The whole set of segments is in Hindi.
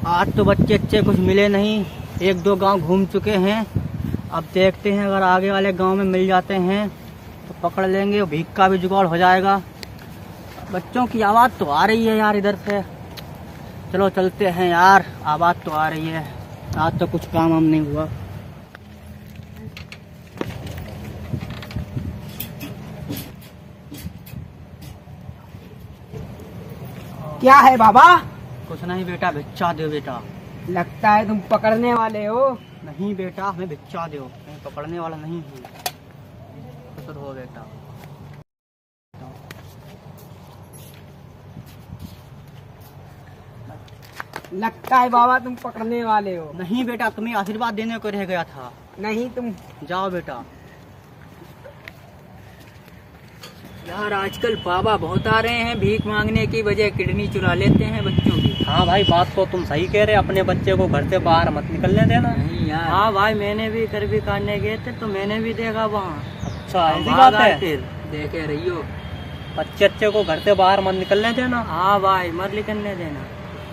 आज तो बच्चे अच्छे कुछ मिले नहीं, एक दो गांव घूम चुके हैं। अब देखते हैं, अगर आगे वाले गांव में मिल जाते हैं तो पकड़ लेंगे, भीख का भी जुगाड़ हो जाएगा। बच्चों की आवाज़ तो आ रही है यार इधर से, चलो चलते हैं यार, आवाज़ तो आ रही है। आज तो कुछ काम हम नहीं हुआ। क्या है बाबा? कुछ नहीं बेटा, भिक्षा दो बेटा। लगता है तुम पकड़ने वाले हो। नहीं बेटा, हमें भिक्षा दो, मैं पकड़ने वाला नहीं हूँ। खुश रहो बेटा। लगता है बाबा तुम पकड़ने वाले हो। नहीं बेटा, तुम्हें आशीर्वाद देने को रह गया था। नहीं तुम जाओ बेटा। यार आजकल बाबा बहुत आ रहे हैं, भीख मांगने की बजाय किडनी चुरा लेते हैं बच्चों की। हाँ भाई, बात तो तुम सही कह रहे, अपने बच्चे को घर से बाहर मत निकलने देना। नहीं यार। हाँ भाई, मैंने भी कर भी काटने गए थे तो मैंने भी देखा वहाँ। अच्छा, ऐसी बात बात है। फिर देखे रहियो, बच्चे को घर से बाहर मत निकलने देना। हाँ भाई मत निकलने देना।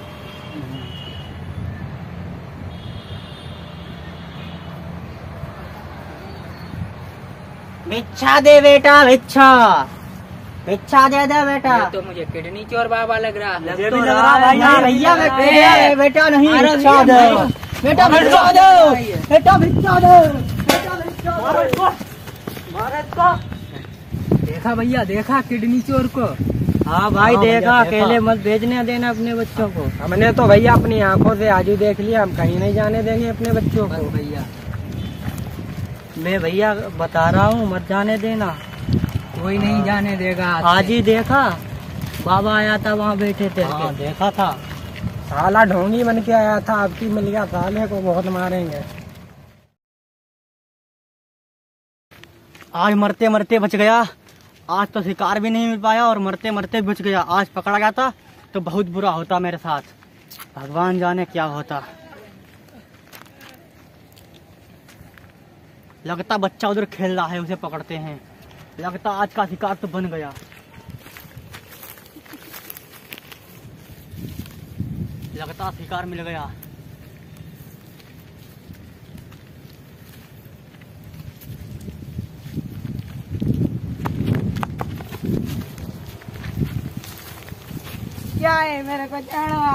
भिक्षा दे बेटा, भिक्षा भिक्षा दे दे बेटा। ये तो मुझे किडनी चोर बाबा लग रहा है। मुझे भी लग रहा है भैया। भैया बेटा नहीं, भिक्षा दो बेटा, भिक्षा दो बेटा, भिक्षा दो बेटा, भिक्षा। देखा भैया, देखा किडनी चोर को। हाँ भाई हाँ, देखा, देखा। अकेले मत भेजने देना अपने बच्चों को। हमने तो भैया अपनी आंखों से आज ही देख लिया, हम कहीं नहीं जाने देंगे अपने बच्चों को। भैया मैं भैया बता रहा हूँ, मत जाने देना। कोई नहीं जाने देगा। आज ही देखा, बाबा आया था वहाँ बैठे थे। हाँ, देखा था। साला ढोंगी बन के आया था, आपकी मिल गया, साले को बहुत मारेंगे। आज मरते मरते बच गया। आज तो शिकार भी नहीं मिल पाया और मरते मरते बच गया। आज पकड़ा गया था तो बहुत बुरा होता मेरे साथ, भगवान जाने क्या होता। लगता बच्चा उधर खेल रहा है, उसे पकड़ते हैं। लगता आज का शिकार तो बन गया। लगता शिकार मिल गया। क्या है मेरे को चढ़वा?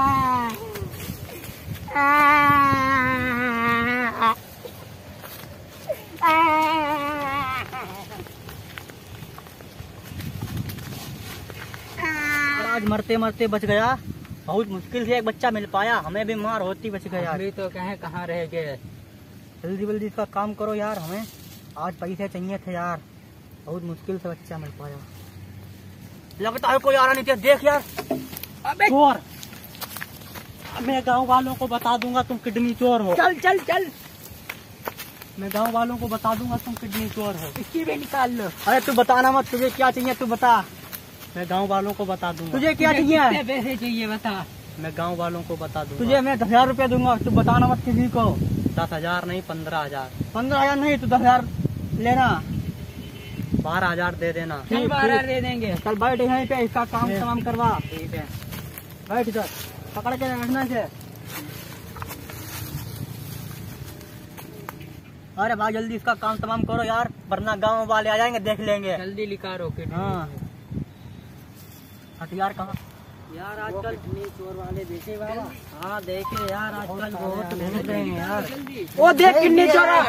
आज मरते मरते बच गया। बहुत मुश्किल से एक बच्चा मिल पाया, हमें भी मार होती बच गया। अभी तो कहाँ रह गए। जल्दी जल्दी इसका काम करो यार, हमें आज पैसे चाहिए थे यार। बहुत मुश्किल से बच्चा मिल पाया। लगता है कोई आ रहा नहीं था, देख यार। अबे चोर, मैं गांव वालों को बता दूंगा तुम किडनी चोर हो। चल चल चल, मैं गांव वालों को बता दूंगा तुम किडनी चोर हो। इसकी भी निकाल लो। अरे तू बताना मत, तुझे क्या चाहिए तू बता, मैं गांव वालों को बता दूंगा। तुझे क्या कितने चाहिए? पैसे चाहिए बता। मैं गांव वालों को बता दूंगा। तुझे मैं 10,000 रुपया दूंगा, तू बताना मत किसी को। 10,000 नहीं, 15,000। 15,000 नहीं, तू 10,000 लेना। 12,000 दे देना। चल 12 दे देंगे। कल बैठ यहीं पे, इसका काम तमाम करवा। ठीक है, बैठ इधर, पकड़ के रखना से। अरे भाई जल्दी इसका काम तमाम करो यार, वरना गांव वाले आ जाएंगे, देख लेंगे। जल्दी लिखा रो के। हाँ, हथियार कहाँ? यार आजकल कितने चोर वाले देखे बाबा। हाँ देखे यार, आजकल बहुत घूम रहे हैं यार। वो देख कितने चोर है।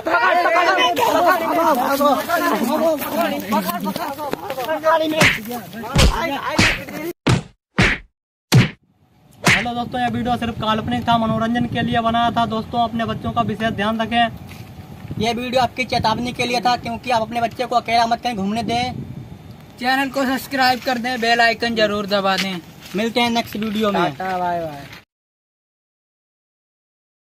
हेलो दोस्तों, यह वीडियो सिर्फ काल्पनिक था, मनोरंजन के लिए बनाया था। दोस्तों अपने बच्चों का विशेष ध्यान रखें। यह वीडियो आपकी चेतावनी के लिए था, क्योंकि आप अपने बच्चे को अकेला मत कहीं घूमने दें। चैनल को सब्सक्राइब कर दें, बेल आइकन जरूर दबा दें। मिलते हैं नेक्स्ट वीडियो में। Tata bye bye.